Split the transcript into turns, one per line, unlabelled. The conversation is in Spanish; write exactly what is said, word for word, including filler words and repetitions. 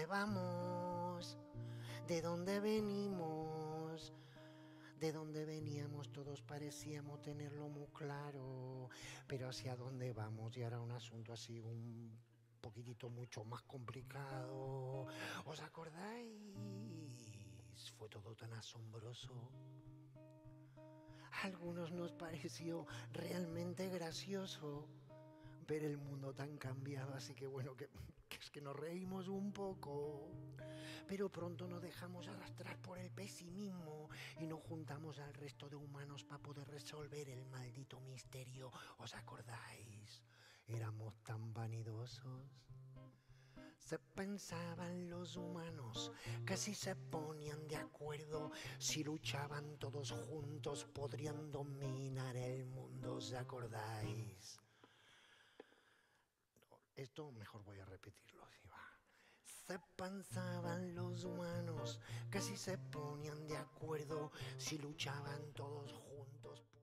dónde vamos? ¿De dónde venimos? De dónde veníamos todos parecíamos tenerlo muy claro, pero hacia dónde vamos ya era un asunto así un poquitito mucho más complicado. ¿Os acordáis? Fue todo tan asombroso. A algunos nos pareció realmente gracioso ver el mundo tan cambiado, así que bueno, que, que es que nos reímos un poco. Pero pronto nos dejamos arrastrar por el pesimismo y nos juntamos al resto de humanos para poder resolver el maldito misterio. ¿Os acordáis? Éramos tan vanidosos. Se pensaban los humanos, casi se ponían de acuerdo. Si luchaban todos juntos podrían dominar el mundo, ¿os acordáis? Esto mejor voy a repetirlo, si va. Se pensaban los humanos, casi se ponían de acuerdo. Si luchaban todos juntos